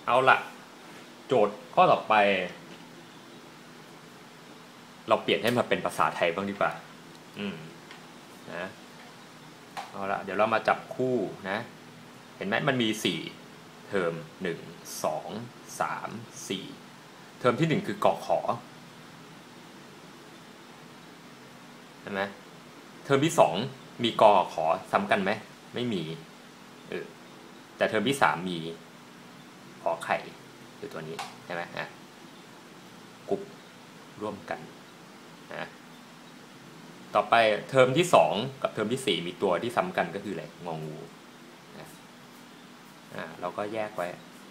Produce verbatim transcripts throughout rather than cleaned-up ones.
เอาละโจทย์ข้อต่อไปเราเปลี่ยนให้มาเป็นภาษาไทยบ้างดีกว่าอืมนะเอาละเดี๋ยวเรามาจับคู่นะเห็นไหมมันมีสี่เทอมหนึ่งสองสามสี่เทอมที่หนึ่งคือกอขอเห็นไหมเทอมที่สองมีกอขอซ้ำกันไหมไม่มีเออแต่เทอมที่สามมีขอไข่คือตัวนี้ใช่ไหมฮะกลุ่มร่วมกันนะต่อไปเทอมที่สองกับเทอมที่สี่มีตัวที่ซ้ำกันก็คืออะไรงองูนะอ่าเราก็แยกไว้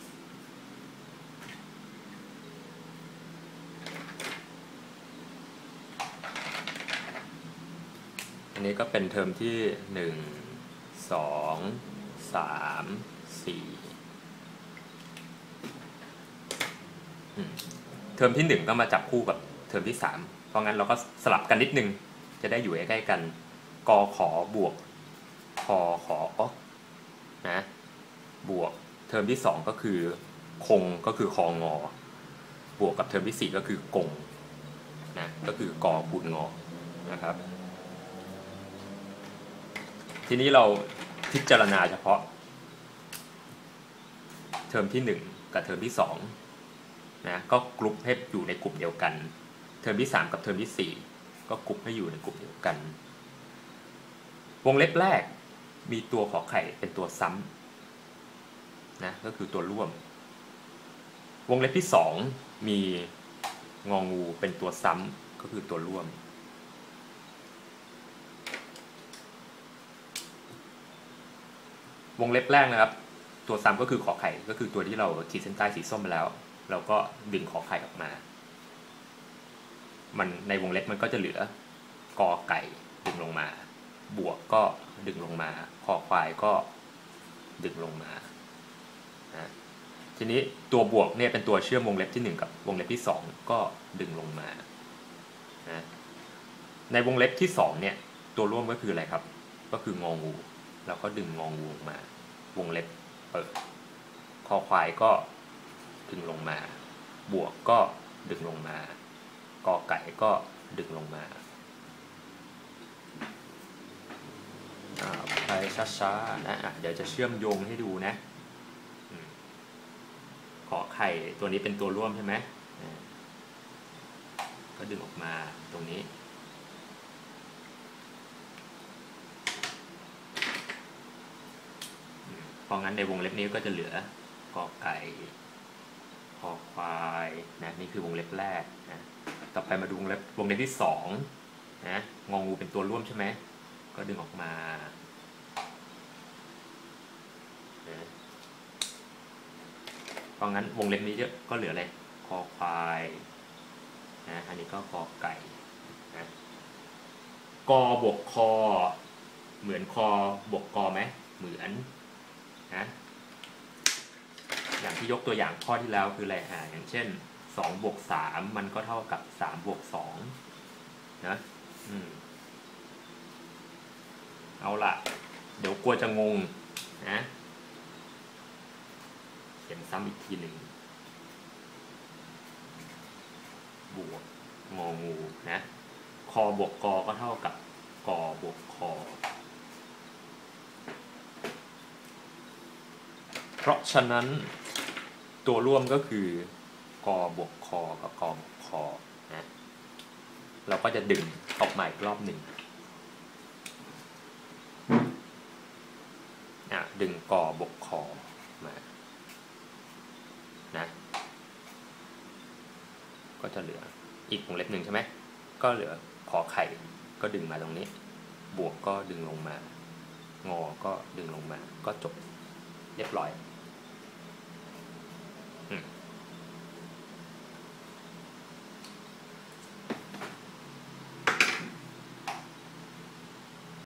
อันนี้ก็เป็นเทอมที่หนึ่งสองสามสี่เทอมที่หนึ่งก็มาจับคู่กับเทอมที่สามเพราะงั้นเราก็สลับกันนิดนึงจะได้อยู่ใกล้ๆกันกอขอบวกคอขออนะบวกเทอมที่สองก็คือคงก็คือคองอบวกกับเทอมที่สี่ก็คือกงนะก็คือกอคูณงอนะครับทีนี้เราพิจารณาเฉพาะเทอมที่หนึ่งกับเทอมที่สองนะก็กลุ่มให้อยู่ในกลุ่มเดียวกันเทอมที่สามกับเทอมที่สี่ก็กลุ่มให้อยู่ในกลุ่มเดียวกันวงเล็บแรกมีตัวขอไข่เป็นตัวซ้ำนะก็คือตัวร่วมวงเล็บที่สองมีงองูเป็นตัวซ้ำก็คือตัวร่วมวงเล็บแรกนะครับตัวซ้ำก็คือขอไข่ก็คือตัวที่เราขีดเส้นใต้สีส้มไปแล้วเราก็ดึงขอไข่ออกมามันในวงเล็บมันก็จะเหลือกอไก่ดึงลงมาบวกก็ดึงลงมาคอควายก็ดึงลงมานะทีนี้ตัวบวกเนี่ยเป็นตัวเชื่อมวงเล็บที่หนึ่งกับวงเล็บที่สองก็ดึงลงมานะในวงเล็บที่สองเนี่ยตัวร่วมก็คืออะไรครับก็คืององูแล้วก็ดึงงองูลงมาวงเล็บเปิดคอควายก็ดึงลงมาบวกก็ดึงลงมากอไก่ก็ดึงลงมาไปช้าๆนะเดี๋ยวจะเชื่อมโยงให้ดูนะขอไข่ตัวนี้เป็นตัวร่วมใช่ไหมก็ดึงออกมาตรงนี้เพราะงั้นในวงเล็บนี้ก็จะเหลือกอไก่คอควายนะนี่คือวงเล็บแรกนะต่อไปมาดูวงเล็บวงเล็บที่สองนะงองูเป็นตัวร่วมใช่ไหมก็ดึงออกมานะเพราะงั้นวงเล็บนี้ก็เหลืออะไรคอควายนะอันนี้ก็กอไก่นะกอบวกคอเหมือนคอบวกกอไหมเหมือนนะอย่างที่ยกตัวอย่างข้อที่แล้วคืออะไรอ่าอย่างเช่นสองบวกสามมันก็เท่ากับสามบวกสองนะอืมเอาล่ะเดี๋ยวกลัวจะงงนะเขียนซ้ำอีกทีหนึ่งบวกงองูนะคอบวกกอก็เท่ากับกอบวกคอเพราะฉะนั้นตัวร่วมก็คือกอบวกคอกับกอบวกคอนะเราก็จะดึงออกมาอีกรอบหนึ่งอ่ะดึงกอบวกคอมานะก็จะเหลืออีกวงเล็บหนึ่งใช่ไหมก็เหลือขอไข่ก็ดึงมาตรงนี้บวกก็ดึงลงมางอก็ดึงลงมาก็จบเรียบร้อย